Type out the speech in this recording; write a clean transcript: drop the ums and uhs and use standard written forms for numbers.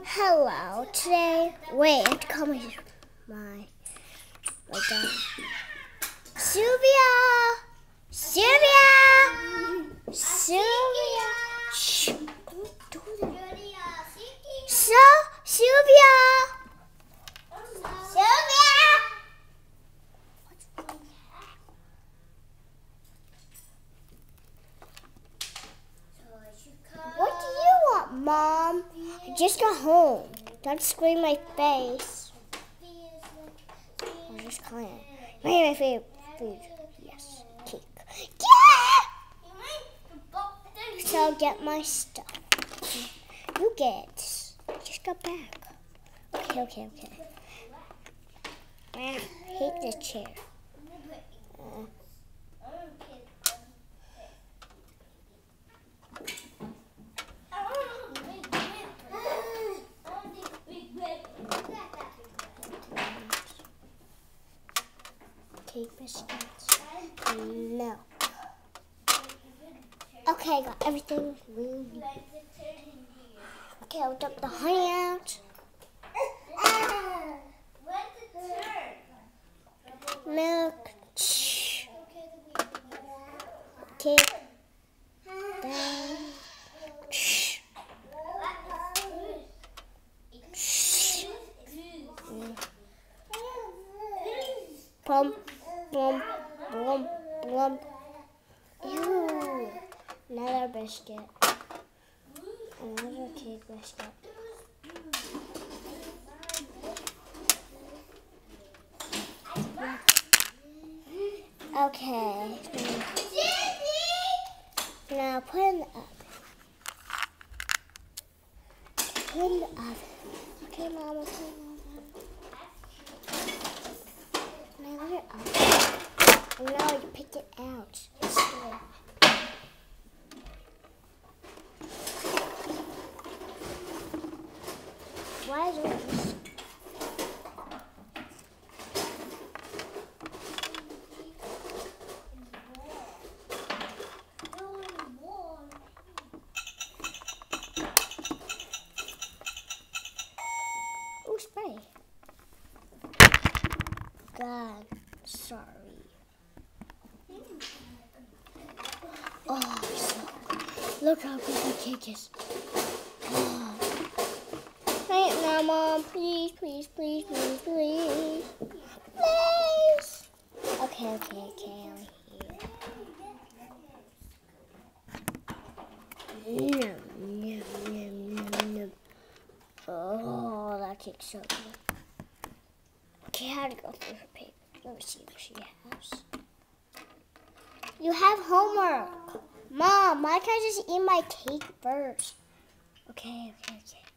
Hello, today, wait, I have to call my dad. Sylvia! Shh, don't do that. Sylvia! What do you want, Mom? I just got home. Don't scream my face. I'm just calling it. My favorite food. Yes, cake. Yeah! So get my stuff. You get. I just got back. Okay. I hate this chair. Cake biscuits, milk. Okay, I got everything. Okay, I'll dump the honey out. Milk. Cake. Down. Plump. Ew. Another biscuit. Another cake biscuit. Okay. Now put in the oven. Okay, Mom. Now let it up. And now you pick it out. Why is it this? Oh, spray. God, sorry. Oh, so look how good the cake is. Right now, Mom, please. Please. Okay, I'm here. Nom. Oh, that cake's so good. Okay, I had to go through her paper. Let me see what she has. You have homework. Mom, why can't I just eat my cake first? Okay.